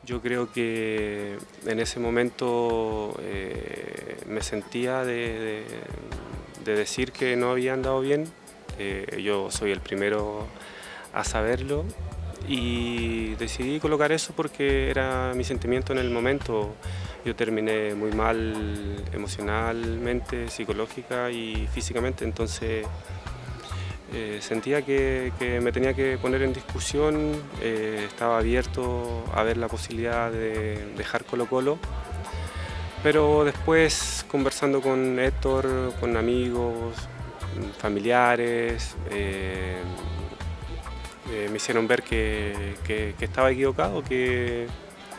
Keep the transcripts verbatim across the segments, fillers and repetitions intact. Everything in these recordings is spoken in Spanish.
Yo creo que en ese momento eh, me sentía de, de, de decir que no había andado bien. Eh, yo soy el primero a saberlo y decidí colocar eso porque era mi sentimiento en el momento. Yo terminé muy mal emocionalmente, psicológica y físicamente, entonces Eh, sentía que, que me tenía que poner en discusión, eh, estaba abierto a ver la posibilidad de dejar Colo-Colo, pero después conversando con Héctor, con amigos, familiares, eh, eh, me hicieron ver que, que, que estaba equivocado, que,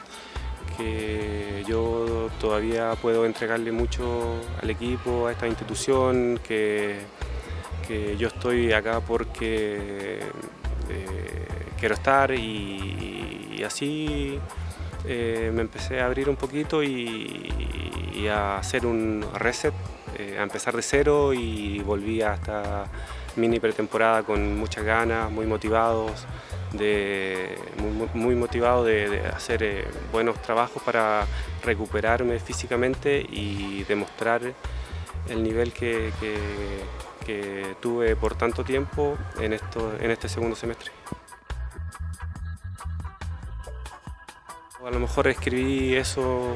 que yo todavía puedo entregarle mucho al equipo, a esta institución, que que yo estoy acá porque eh, quiero estar y, y así eh, me empecé a abrir un poquito y, y a hacer un reset, eh, a empezar de cero y volví a esta mini pretemporada con muchas ganas, muy motivados, de, muy, muy motivado de, de hacer eh, buenos trabajos para recuperarme físicamente y demostrar el nivel que, que que tuve por tanto tiempo en, esto, en este segundo semestre. A lo mejor escribí eso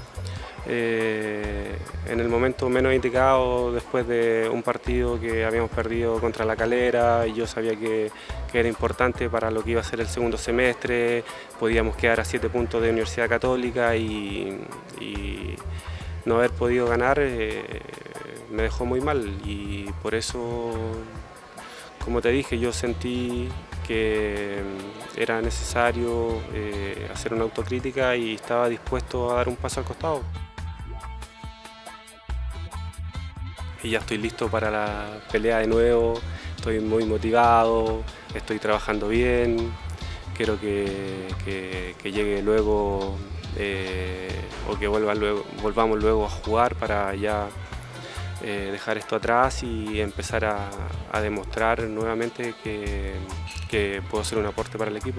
eh, en el momento menos indicado, después de un partido que habíamos perdido contra La Calera, y yo sabía que, que era importante para lo que iba a ser el segundo semestre. Podíamos quedar a siete puntos de Universidad Católica y, y no haber podido ganar eh, me dejó muy mal, y por eso, como te dije, yo sentí que era necesario eh, hacer una autocrítica y estaba dispuesto a dar un paso al costado. Y ya estoy listo para la pelea de nuevo, estoy muy motivado, estoy trabajando bien, quiero que, que, que llegue luego eh, o que vuelva luego, volvamos luego a jugar para ya Eh, dejar esto atrás y empezar a, a demostrar nuevamente que, que puedo ser un aporte para el equipo.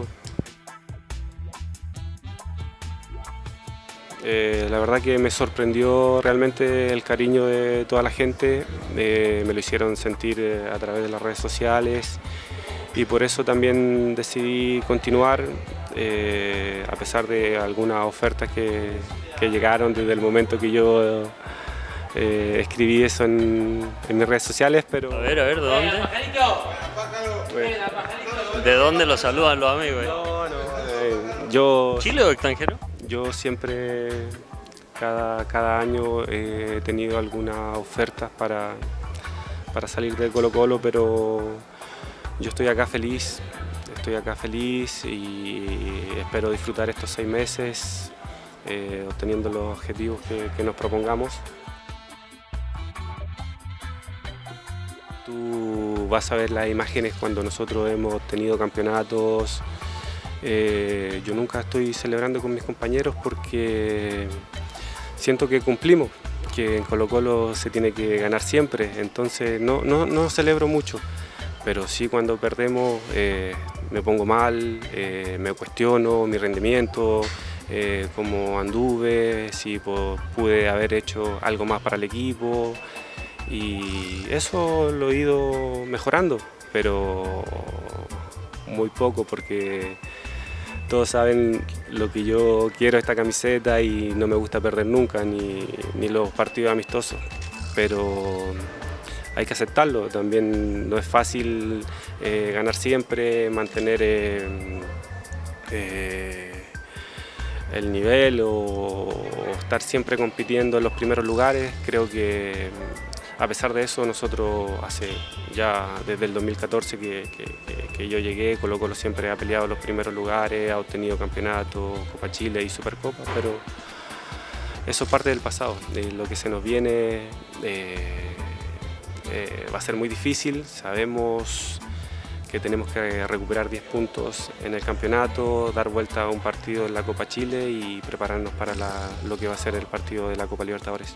Eh, la verdad que me sorprendió realmente el cariño de toda la gente, eh, me lo hicieron sentir eh, a través de las redes sociales y por eso también decidí continuar, eh, a pesar de algunas ofertas que, que llegaron desde el momento que yo Eh, escribí eso en, en mis redes sociales, pero... A ver, a ver, ¿de dónde? ¿De dónde lo saludan los amigos? Eh? No, no, eh, yo... ¿Chile o extranjero? Yo siempre, cada, cada año he tenido algunas ofertas para, para salir de Colo-Colo, pero yo estoy acá feliz, estoy acá feliz y espero disfrutar estos seis meses eh, obteniendo los objetivos que, que nos propongamos. Tú vas a ver las imágenes cuando nosotros hemos tenido campeonatos. Eh, yo nunca estoy celebrando con mis compañeros porque siento que cumplimos, que en Colo-Colo se tiene que ganar siempre, entonces no, no, no celebro mucho, pero sí cuando perdemos eh, me pongo mal, eh, me cuestiono mi rendimiento, eh, cómo anduve, si pude haber hecho algo más para el equipo. Y eso lo he ido mejorando, pero muy poco porque todos saben lo que yo quiero esta camiseta y no me gusta perder nunca, ni, ni los partidos amistosos, pero hay que aceptarlo, también no es fácil eh, ganar siempre, mantener eh, eh, el nivel o, o estar siempre compitiendo en los primeros lugares. Creo que a pesar de eso, nosotros hace ya desde el dos mil catorce que, que, que yo llegué, Colo-Colo siempre ha peleado los primeros lugares, ha obtenido campeonatos, Copa Chile y Supercopa, pero eso es parte del pasado. De lo que se nos viene eh, eh, va a ser muy difícil, sabemos que tenemos que recuperar diez puntos en el campeonato, dar vuelta a un partido en la Copa Chile y prepararnos para la, lo que va a ser el partido de la Copa Libertadores.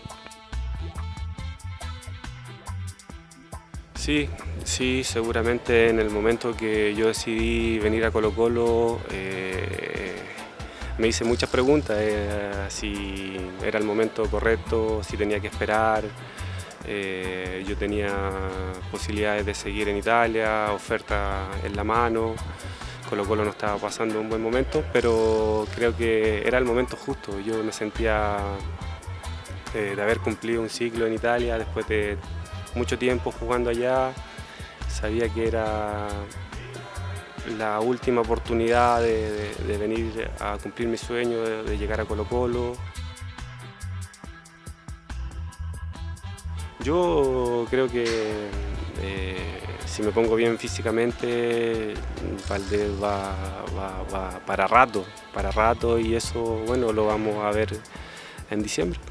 Sí, sí, seguramente en el momento que yo decidí venir a Colo-Colo, eh, me hice muchas preguntas, eh, si era el momento correcto, si tenía que esperar. Eh, yo tenía posibilidades de seguir en Italia, oferta en la mano. Colo-Colo no estaba pasando un buen momento, pero creo que era el momento justo. Yo me sentía eh, de haber cumplido un ciclo en Italia después de mucho tiempo jugando allá. Sabía que era la última oportunidad de, de, de venir a cumplir mi sueño, de, de llegar a Colo-Colo. Yo creo que eh, si me pongo bien físicamente, Valdés va, va, va para rato, para rato y eso, bueno, lo vamos a ver en diciembre.